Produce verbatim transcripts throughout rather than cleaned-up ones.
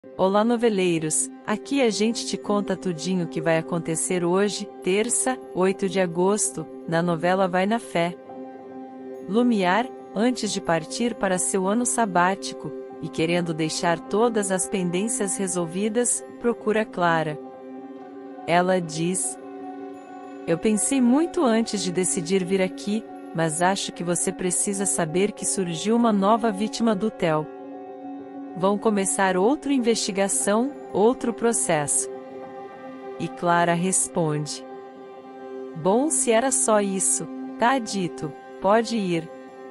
Olá, noveleiros! Aqui a gente te conta tudinho que vai acontecer hoje, terça, oito de agosto, na novela Vai na Fé. Lumiar, antes de partir para seu ano sabático, e querendo deixar todas as pendências resolvidas, procura Clara. Ela diz: Eu pensei muito antes de decidir vir aqui, mas acho que você precisa saber que surgiu uma nova vítima do Theo. Vão começar outra investigação, outro processo. E Clara responde: Bom, se era só isso, tá dito, pode ir.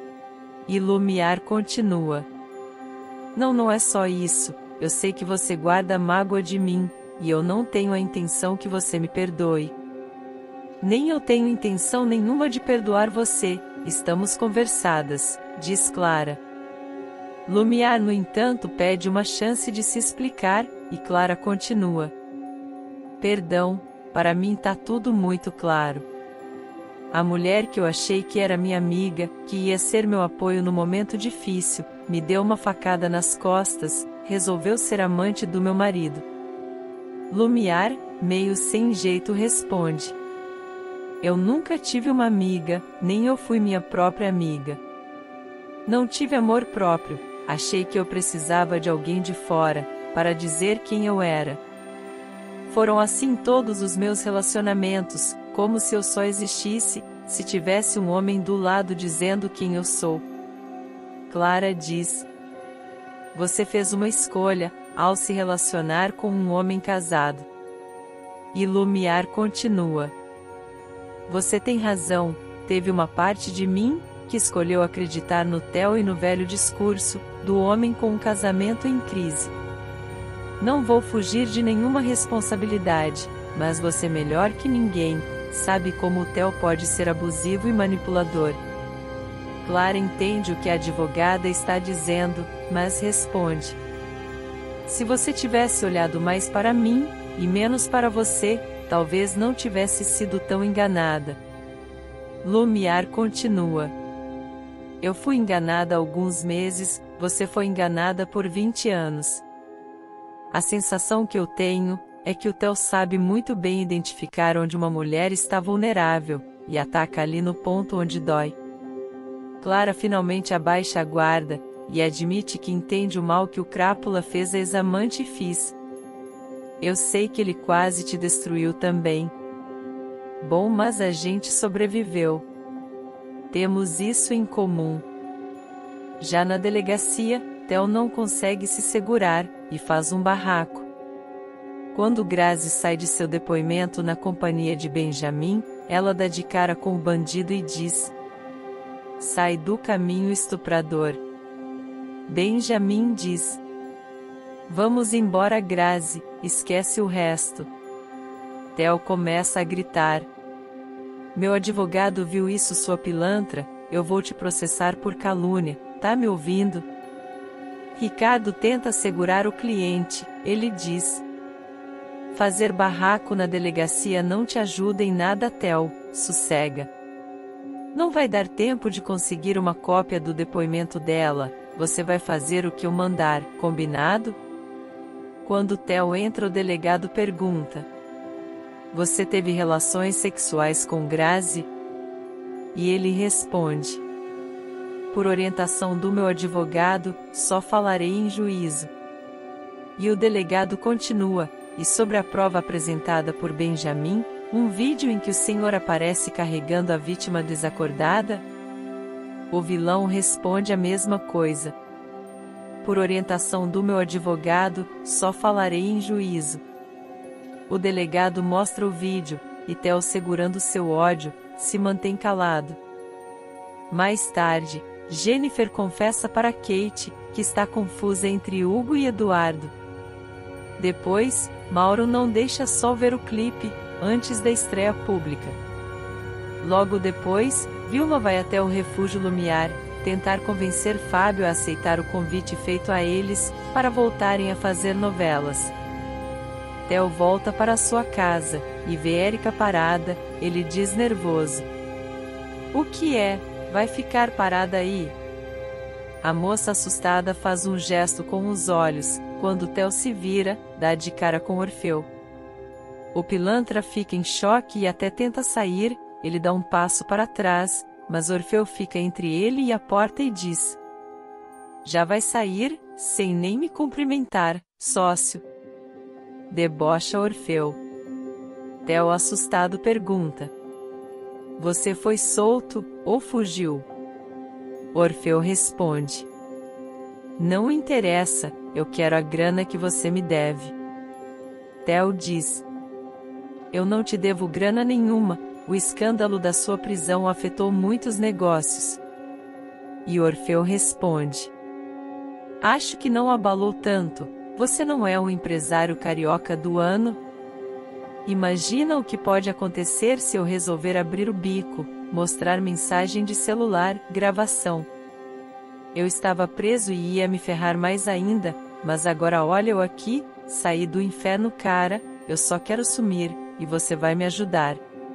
E Lumiar continua: Não, não é só isso, eu sei que você guarda mágoa de mim, e eu não tenho a intenção que você me perdoe. Nem eu tenho intenção nenhuma de perdoar você, estamos conversadas, diz Clara. Lumiar, no entanto, pede uma chance de se explicar, e Clara continua: Perdão, para mim tá tudo muito claro. A mulher que eu achei que era minha amiga, que ia ser meu apoio no momento difícil, me deu uma facada nas costas, resolveu ser amante do meu marido. Lumiar, meio sem jeito, responde: Eu nunca tive uma amiga, nem eu fui minha própria amiga. Não tive amor próprio, achei que eu precisava de alguém de fora, para dizer quem eu era. Foram assim todos os meus relacionamentos, como se eu só existisse, se tivesse um homem do lado dizendo quem eu sou. Clara diz: Você fez uma escolha, ao se relacionar com um homem casado. E Lumiar continua: Você tem razão, teve uma parte de mim, que escolheu acreditar no Theo e no velho discurso, do homem com um casamento em crise. Não vou fugir de nenhuma responsabilidade, mas você melhor que ninguém, sabe como o Theo pode ser abusivo e manipulador. Clara entende o que a advogada está dizendo, mas responde: Se você tivesse olhado mais para mim, e menos para você, talvez não tivesse sido tão enganada. Lumiar continua: Eu fui enganada há alguns meses, você foi enganada por vinte anos. A sensação que eu tenho é que o Theo sabe muito bem identificar onde uma mulher está vulnerável, e ataca ali no ponto onde dói. Clara finalmente abaixa a guarda, e admite que entende o mal que o crápula fez a ex-amante e fiz. Eu sei que ele quase te destruiu também. Bom, mas a gente sobreviveu. Temos isso em comum. Já na delegacia, Theo não consegue se segurar, e faz um barraco. Quando Grazi sai de seu depoimento na companhia de Benjamin, ela dá de cara com o bandido e diz: Sai do caminho, estuprador. Benjamin diz: Vamos embora, Grazi, esquece o resto. Theo começa a gritar: Meu advogado viu isso, sua pilantra, eu vou te processar por calúnia, tá me ouvindo? Ricardo tenta segurar o cliente, ele diz: Fazer barraco na delegacia não te ajuda em nada, Theo, sossega. Não vai dar tempo de conseguir uma cópia do depoimento dela, você vai fazer o que eu mandar, combinado? Quando Theo entra, o delegado pergunta: Você teve relações sexuais com Grazi? E ele responde: Por orientação do meu advogado, só falarei em juízo. E o delegado continua: E sobre a prova apresentada por Benjamin, um vídeo em que o senhor aparece carregando a vítima desacordada? O vilão responde a mesma coisa: Por orientação do meu advogado, só falarei em juízo. O delegado mostra o vídeo, e Theo, segurando seu ódio, se mantém calado. Mais tarde, Jennifer confessa para Kate, que está confusa entre Hugo e Eduardo. Depois, Mauro não deixa só ver o clipe, antes da estreia pública. Logo depois, Vilma vai até o refúgio Lumiar, tentar convencer Fábio a aceitar o convite feito a eles, para voltarem a fazer novelas. Theo volta para sua casa, e vê Érica parada, ele diz nervoso: O que é? Vai ficar parada aí? A moça assustada faz um gesto com os olhos, Quando Theo se vira, dá de cara com Orfeu. O pilantra fica em choque e até tenta sair, ele dá um passo para trás, mas Orfeu fica entre ele e a porta e diz: "Já vai sair, sem nem me cumprimentar, sócio?" Debocha Orfeu. Theo, assustado, pergunta: "Você foi solto, ou fugiu?" Orfeu responde: "Não interessa, eu quero a grana que você me deve." Theo diz: "Eu não te devo grana nenhuma, o escândalo da sua prisão afetou muitos negócios." E Orfeu responde: "Acho que não abalou tanto, você não é o empresário carioca do ano? Imagina o que pode acontecer se eu resolver abrir o bico, mostrar mensagem de celular, gravação. Eu estava preso e ia me ferrar mais ainda, mas agora olha eu aqui, saí do inferno, cara, eu só quero sumir, e você vai me ajudar.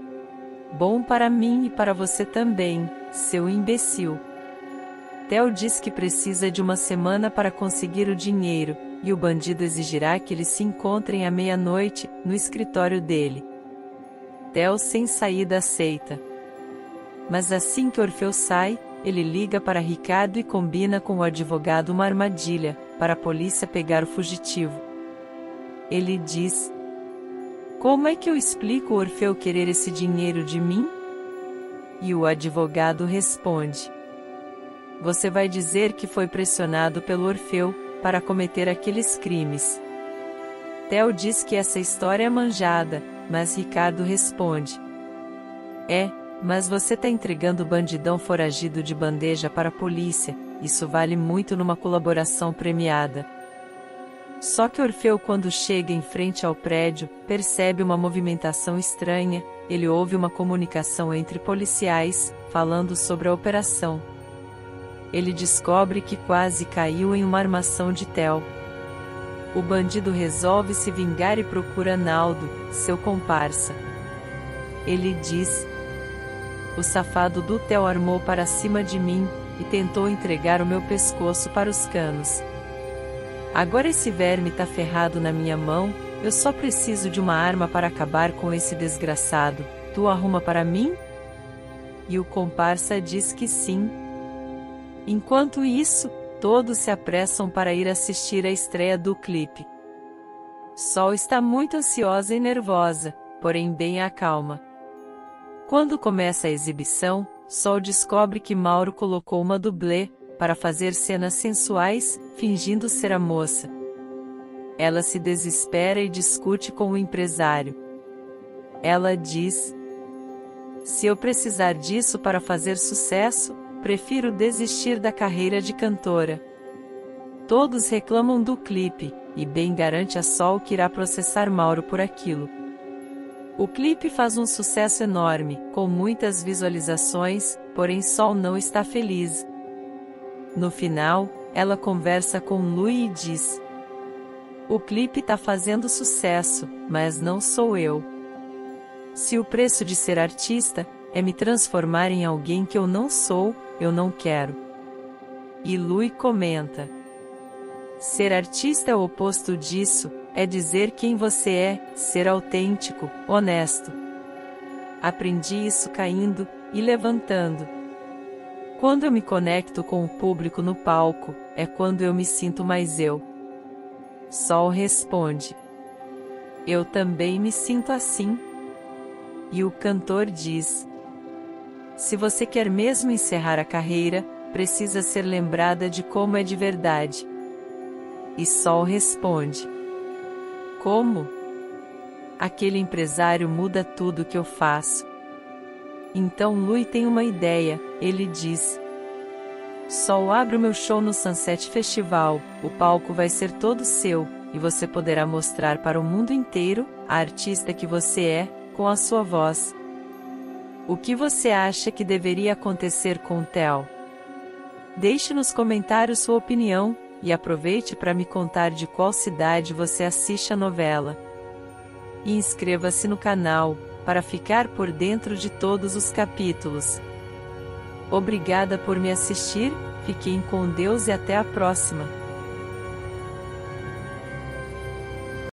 Bom para mim e para você também, seu imbecil." Theo diz que precisa de uma semana para conseguir o dinheiro, e o bandido exigirá que eles se encontrem à meia-noite, no escritório dele. Theo, sem saída, aceita. Mas assim que Orfeu sai, ele liga para Ricardo e combina com o advogado uma armadilha, para a polícia pegar o fugitivo. Ele diz: "Como é que eu explico o Orfeu querer esse dinheiro de mim?" E o advogado responde: "Você vai dizer que foi pressionado pelo Orfeu, para cometer aqueles crimes." Theo diz que essa história é manjada, mas Ricardo responde: "É, mas você tá entregando o bandidão foragido de bandeja para a polícia, isso vale muito numa colaboração premiada." Só que Orfeu, quando chega em frente ao prédio, percebe uma movimentação estranha, ele ouve uma comunicação entre policiais, falando sobre a operação. Ele descobre que quase caiu em uma armação de Theo. O bandido resolve se vingar e procura Naldo, seu comparsa. Ele diz: "O safado do Theo armou para cima de mim, e tentou entregar o meu pescoço para os canos. Agora esse verme tá ferrado na minha mão, eu só preciso de uma arma para acabar com esse desgraçado, tu arruma para mim?" E o comparsa diz que sim. Enquanto isso, todos se apressam para ir assistir a estreia do clipe. Sol está muito ansiosa e nervosa, porém bem acalma. Quando começa a exibição, Sol descobre que Mauro colocou uma dublê, para fazer cenas sensuais, fingindo ser a moça. Ela se desespera e discute com o empresário. Ela diz: "Se eu precisar disso para fazer sucesso, prefiro desistir da carreira de cantora." Todos reclamam do clipe, e Ben garante a Sol que irá processar Mauro por aquilo. O clipe faz um sucesso enorme, com muitas visualizações, porém Sol não está feliz. No final, ela conversa com Lui e diz: "O clipe tá fazendo sucesso, mas não sou eu. Se o preço de ser artista é me transformar em alguém que eu não sou, eu não quero." E Lui comenta: "Ser artista é o oposto disso, é dizer quem você é, ser autêntico, honesto. Aprendi isso caindo e levantando. Quando eu me conecto com o público no palco, é quando eu me sinto mais eu." Sol responde: "Eu também me sinto assim." E o cantor diz: "Se você quer mesmo encerrar a carreira, precisa ser lembrada de como é de verdade." E Sol responde: "Como? Aquele empresário muda tudo que eu faço." Então Lui tem uma ideia, ele diz: "Sol, abre o meu show no Sunset Festival, o palco vai ser todo seu, e você poderá mostrar para o mundo inteiro, a artista que você é, com a sua voz. O que você acha que deveria acontecer com o Theo? Deixe nos comentários sua opinião, e aproveite para me contar de qual cidade você assiste a novela. E inscreva-se no canal, para ficar por dentro de todos os capítulos. Obrigada por me assistir, fiquem com Deus e até a próxima.